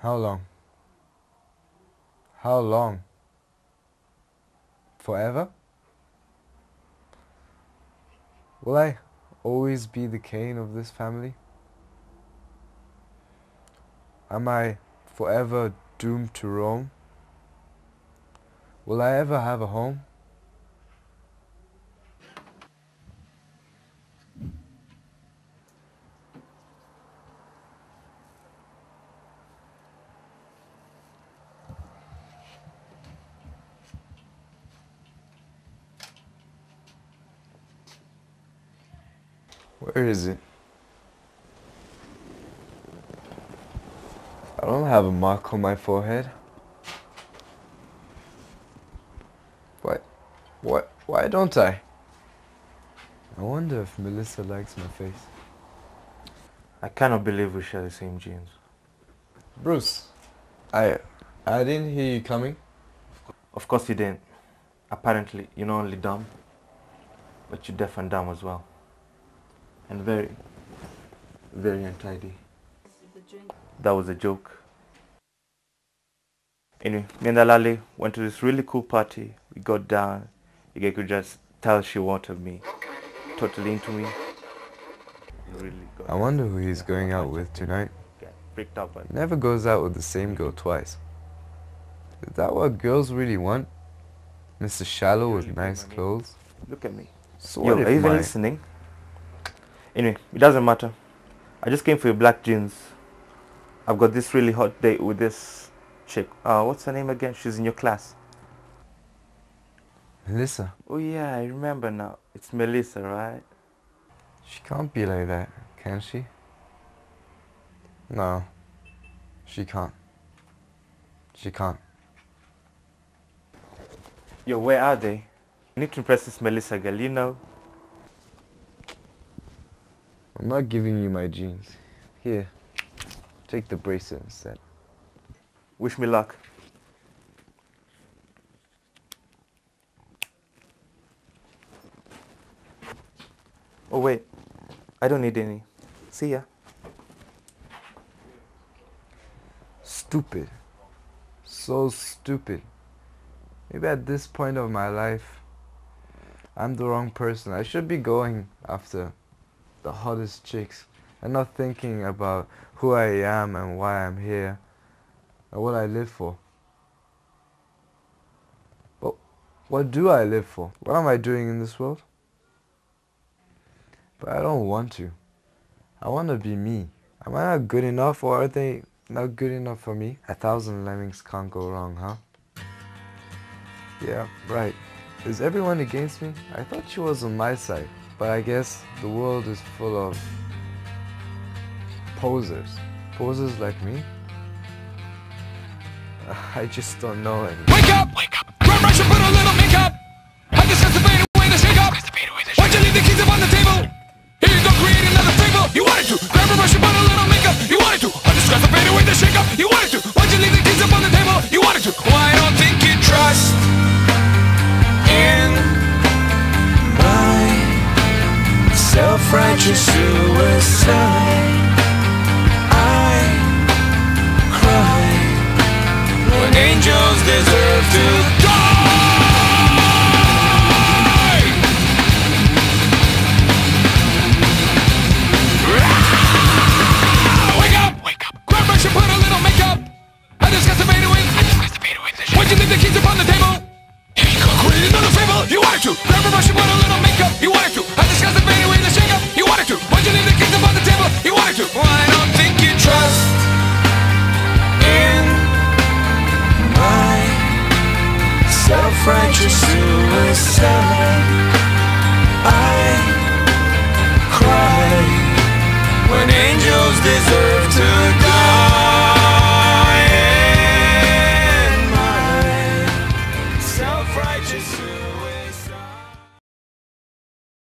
How long? How long? Forever? Will I always be the Cain of this family? Am I forever doomed to roam? Will I ever have a home? Where is it? I don't have a mark on my forehead. Why don't I? I wonder if Melissa likes my face. I cannot believe we share the same genes. Bruce, I didn't hear you coming. Of course you didn't. Apparently, you're not only dumb, but you're deaf and dumb as well. And very, very untidy. That was a joke. Anyway, me and Alali went to this really cool party. We got down. You guys could just tell she wanted me. Totally into me. Really I wonder who he's going out with tonight. Freaked out by me. Never goes out with the same girl twice. Is that what girls really want? Mr. Shallow with nice clothes? Look at me. So Yo, are you even listening? Anyway, it doesn't matter. I just came for your black jeans. I've got this really hot date with this chick. What's her name again? She's in your class. Melissa. Oh yeah, I remember now. It's Melissa, right? She can't be like that, can she? No, she can't. She can't. Yo, where are they? I need to impress this Melissa girl, you know? I'm not giving you my jeans. Here, take the bracelet instead. Wish me luck. Oh wait, I don't need any. See ya. Stupid. So stupid. Maybe at this point of my life, I'm the wrong person. I should be going after the hottest chicks and not thinking about who I am and why I'm here and what I live for. But what do I live for? What am I doing in this world? But I don't want to. I want to be me. Am I not good enough, or are they not good enough for me? 1,000 lemmings can't go wrong, huh? Yeah, right. Is everyone against me? I thought she was on my side. But I guess the world is full of posers. Posers like me? I just don't know any. Wake up! Wake up! Grab brush and put a little makeup! I discuss the fade away the shake up! Why'd you leave the keys up on the table? Here you go, create another fable! You wanted to! Grab a brush and put a little makeup! You wanted to! I discuss the fade away the shake up! You wanted to! Why'd you leave the keys up on the table? You wanted to! Well, I don't think you trust in my self-righteous suicide. I cry when angels deserve to die. Wake up! Wake up! Grab brush and put a little makeup. I discuss the fade away. Why'd you leave the keys upon the table? Here you go, create another fable. You wanted to. Grab a brush and put a little makeup. You wanted to. I discuss the fade away the shake up. You wanted to. Why'd you leave the keys upon the table? You wanted to. Well, I don't think you trust in my self-righteous suicide. I cry when angels deserve